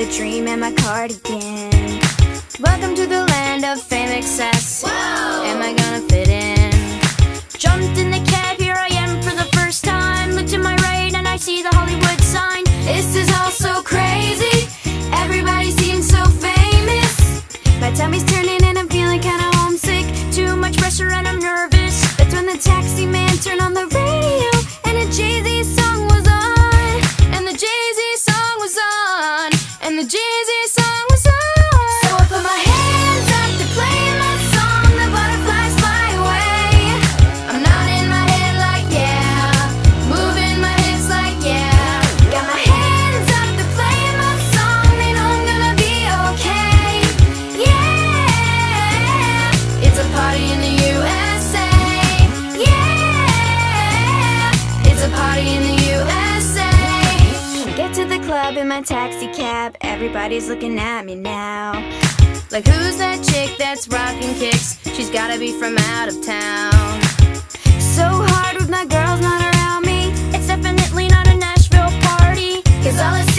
a dream and my cardigan. Welcome to the land of fame, excess. Whoa! Am I gonna fit in? Jumped in the cab, here I am for the first time. Look to my right and I see the Hollywood sign. This is all so crazy, everybody seems so famous. My tummy's turning and I'm feeling kinda homesick. Too much pressure and I'm nervous. That's when the taxi man turned on the radio and a Jay-Z song was on. And the Jay-Z song was on. And the Jay-Z song was on. So I put my hands up to play my song. The butterflies fly away. I'm nodding my head like yeah, moving my hips like yeah. Got my hands up to play my song. They know I'm gonna be okay. Yeah, it's a party in the USA. Yeah, it's a party in the USA. Get to the club in my taxi cab. Everybody's looking at me now. Like, who's that chick that's rocking kicks? She's gotta be from out of town. So hard with my girls not around me. It's definitely not a Nashville party, 'cause all I